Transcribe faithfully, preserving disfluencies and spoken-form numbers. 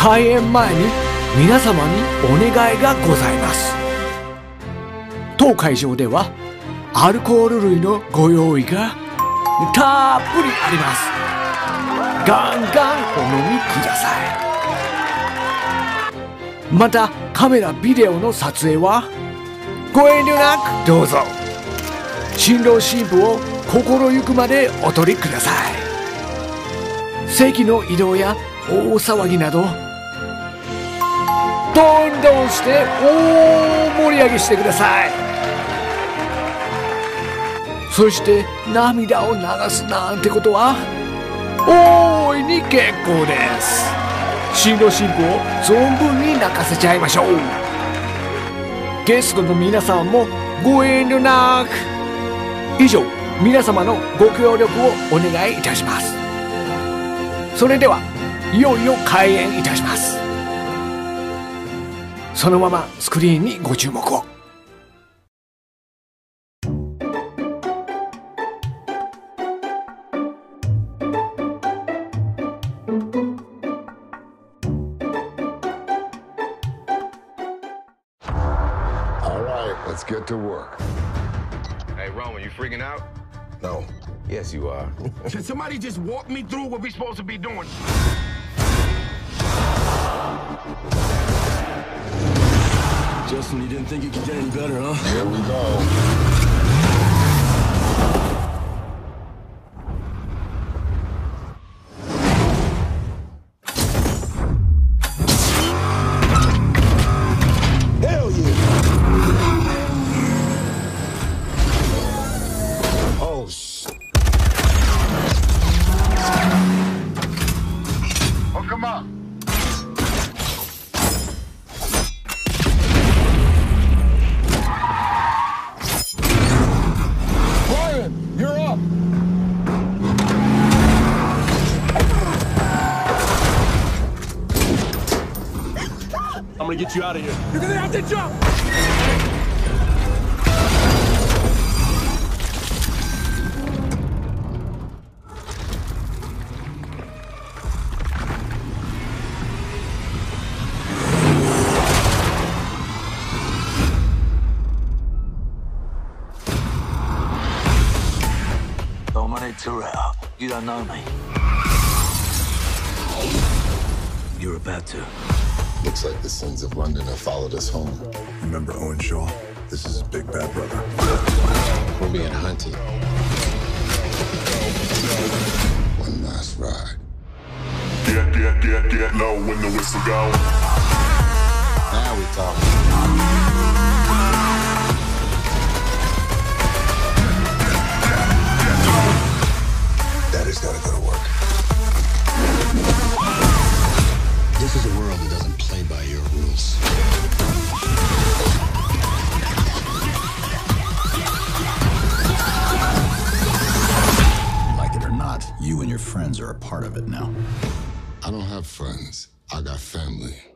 開演前に皆様にお願いがございます。当会場ではアルコール類のご用意がたっぷりあります。ガンガンお飲みください。またカメラビデオの撮影はご遠慮なくどうぞ。新郎新婦を心ゆくまでお撮りください。席の移動や大騒ぎなどどんどんして大盛り上げしてください。そして涙を流すなんてことは大いに結構です。新郎新婦を存分に泣かせちゃいましょう。ゲストの皆さんもご遠慮なく。以上、皆様のご協力をお願いいたします。それではいよいよ開演いたします。そのままスクリーンにご注目を。 Let's get to work. Hey, Roman, you freaking out? No. Yes, you are. Can somebody just walk me through what we're supposed to be doing? Justin, you didn't think it could get any better, huh? Here we go. Come on. Brian, you're up. I'm gonna get you out of here. You're gonna have to jump. Dominic Toretto, you don't know me. You're about to. Looks like the sins of London have followed us home. Remember Owen Shaw? This is his big bad brother. We're being hunted. One last ride. Get, get, get, get low when the whistle goes. Now we talk. Daddy's gotta go to work. This is a world that doesn't play by your rules. Like it or not, you and your friends are a part of it now. I don't have friends. I got family.